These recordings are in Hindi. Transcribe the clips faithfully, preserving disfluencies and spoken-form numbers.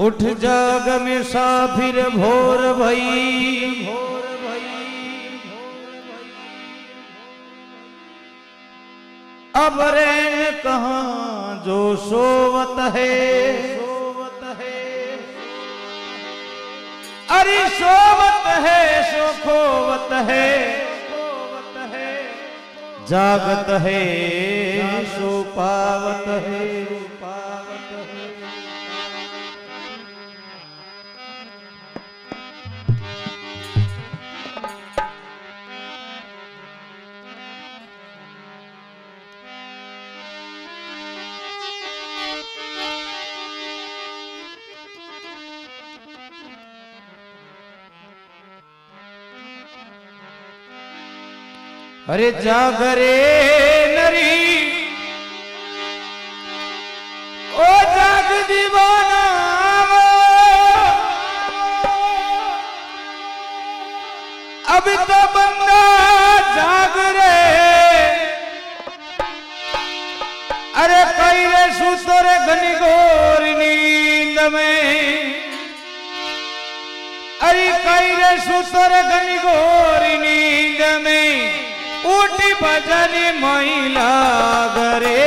उठ जाग मुसाफिर भोर भई, भोर भई, अब रैन कहाँ जो सोवत है, सोवत है, अरे सोवत है सो खोवत है, खोवत है, जागत है सो पावत है, पावत है। अरे जागरे नरी ओ जाग दीवाना, अब तो बंदा जाग रे, अरे कई रे सुतर घनी घोर नींद में, अरे कई रे सुतर घनी घोर नींद में, उठी भजनी महिला गरे,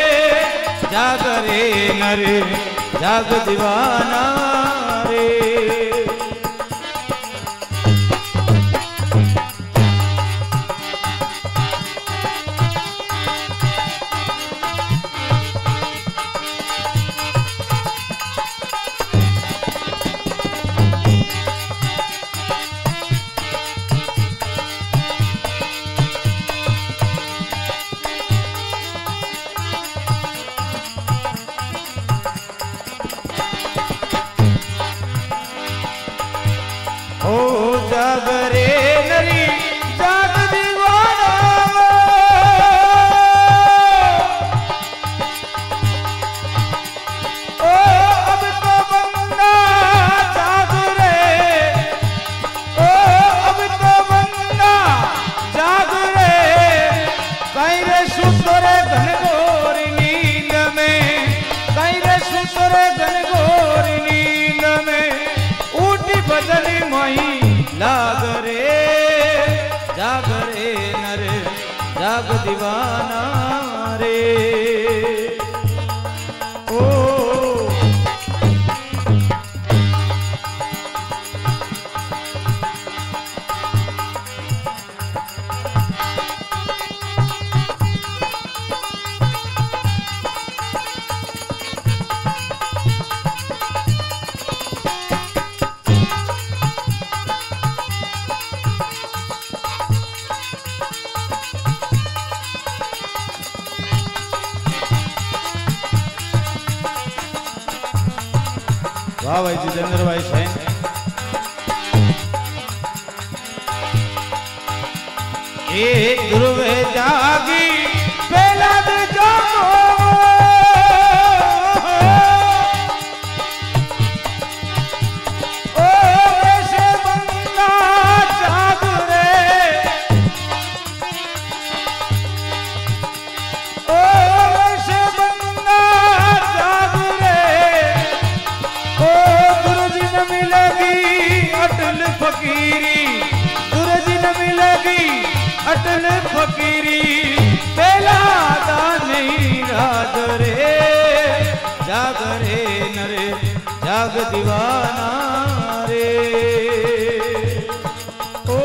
जागरे नरे जाग दीवाना रे। जागरे नरी जाग दीवाना, ओ अब तो बंदा जाग रे, ओ अब तो बंदा जाग रे, कहीं रे सुतरे घनघोर नींद में, कहीं रे सुतरे घनघोर नींद में, उठी बदली मई लाग रे, जाग रे नरे जाग दीवाना रे। ओ वाह भाई जितेंद्र भाई सैन। एक ध्रुव जागी पहला जागो, ओ वैसे बंदा जाग रे, ओ वैसे बंदा जाग रे, ओ गुरुजी न मिलेगी अटल फकीरी, गुरुजी न मिलेगी अटल फकीरी, पहला नहीं राज रे, जाग रे नरे जाग दीवाना रे। ओ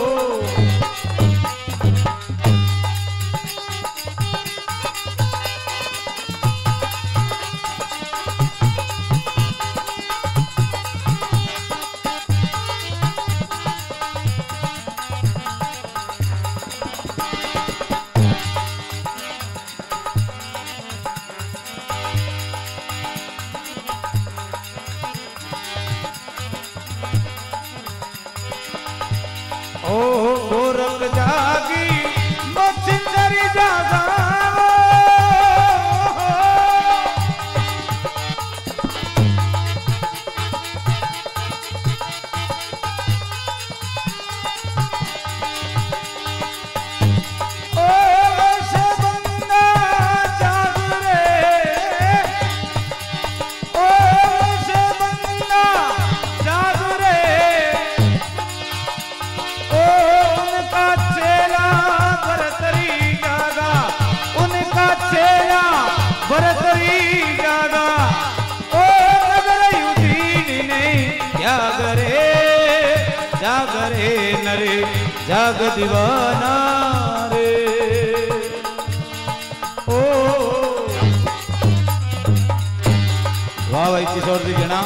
ओ गोरख जागी मच्छिंदरी जागा, ओ वैसे बंदा जाग रे, ओ वैसे बंदा जागरे नरे जाग दीवाना रे। ओ वाह भाई किशोर जी जना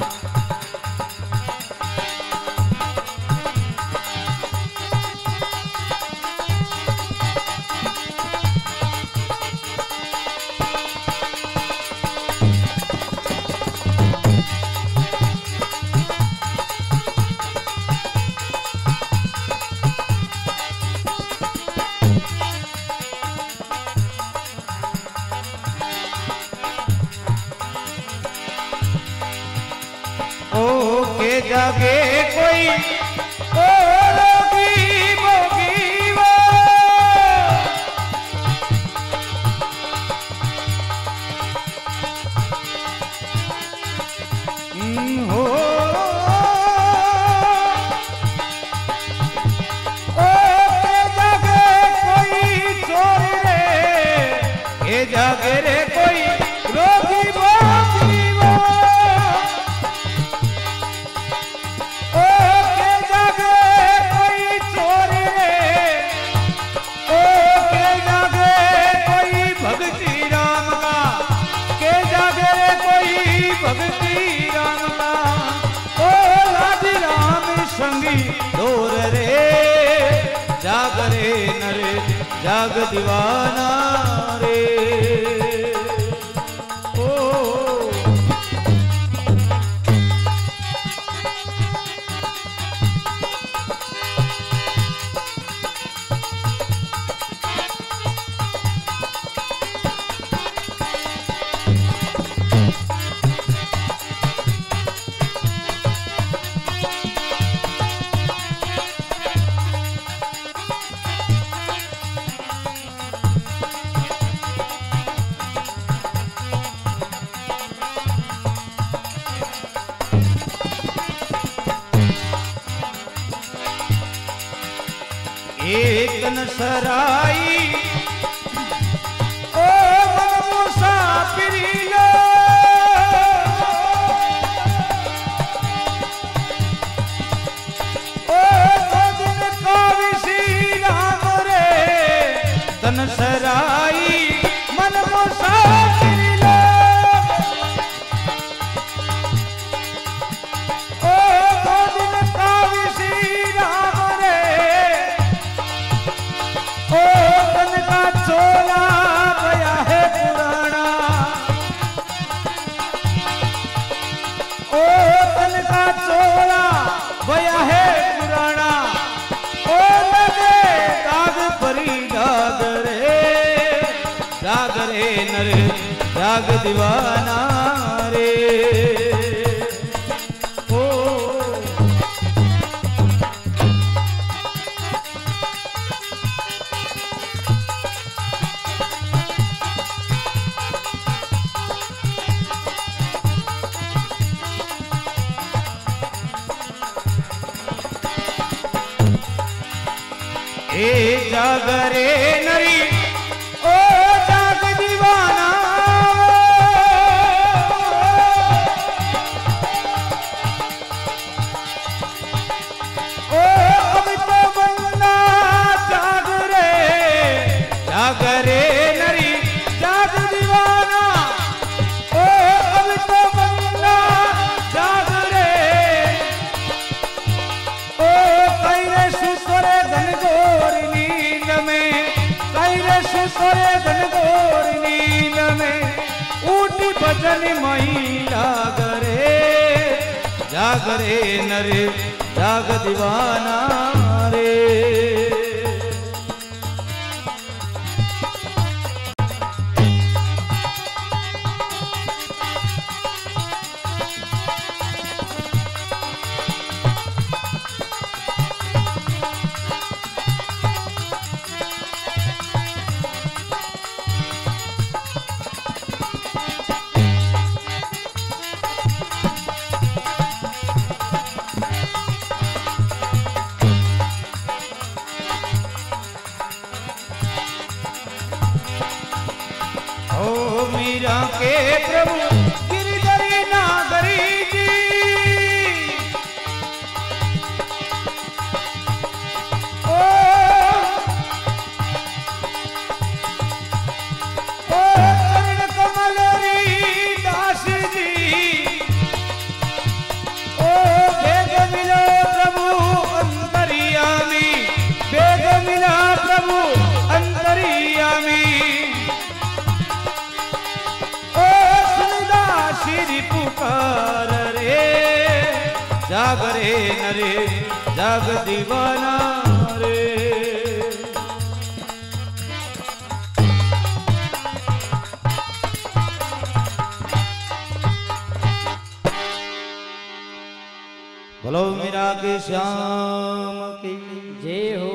जागे कोई ओ रोगी भोगी वो हो ओ जागे कोई चोर रे ये जागे रे कोई रोगी भोगी वो दूर रे जागरे नरे जाग दीवाना रे। ओ एक नसराई ओ मन मुसाफिरी लो ओ तो दिन का विसी राम रे तनसराई मन मुसाफिरी लो ओ तो दिन का विसी राम रे ओ तन का चोला गया है पुराना ओ तन का चोला गया है पुराना ओ लगे दाग परी दाग रे जाग रे नर जाग दीवाना रे। ए जागरे नरी ओ जाग दीवाना ओ अब तो बंदा जाग रे जागरे नरी जाग दीवाना ओ अब तो बंदा जाग रे ओ कैले सुतरे घनघोर नींद में कैले सुतरे घनघोर नींद में ऊटी भजन मई जागरे जागरे नरे जाग दीवाना रे। मीरा के प्रभु गिरधरी नागरी जी नरे जग दीवाना रे। बोलो मीरा के श्याम की जय हो।